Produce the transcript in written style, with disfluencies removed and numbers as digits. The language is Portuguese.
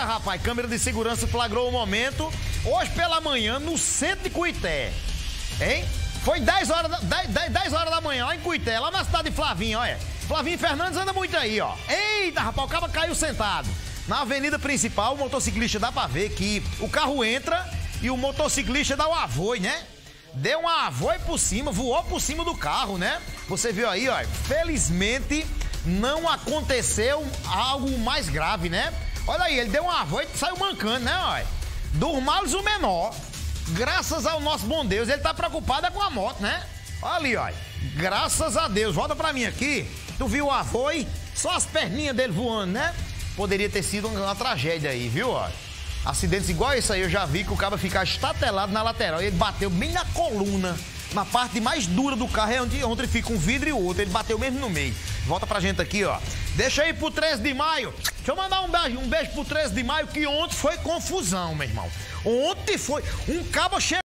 rapaz, câmera de segurança flagrou o momento hoje pela manhã no centro de Cuité, hein? Foi 10 horas da manhã lá em Cuité, lá na cidade de Flavinho, olha. Flavinho Fernandes anda muito aí, ó. Eita, rapaz, o cara caiu sentado. Na avenida principal, o motociclista dá pra ver que o carro entra e o motociclista dá um avoi, né? Deu um avoi por cima, voou por cima do carro, né? Você viu aí, ó. Felizmente não aconteceu algo mais grave, né? Olha aí, ele deu um avoi e saiu mancando, né, ó. Dos males o menor. Graças ao nosso bom Deus, ele tá preocupado com a moto, né? Olha ali, ó. Graças a Deus. Volta pra mim aqui. Tu viu o avoi? Só as perninhas dele voando, né? Poderia ter sido uma tragédia aí, viu, ó? Acidentes igual esse aí eu já vi que o cara ficar estatelado na lateral. Ele bateu bem na coluna, na parte mais dura do carro, é onde fica um vidro e o outro. Ele bateu mesmo no meio. Volta pra gente aqui, ó. Deixa aí pro 13 de maio. Deixa eu mandar um beijo pro 13 de maio, que ontem foi confusão, meu irmão. Ontem foi um cabo cheio.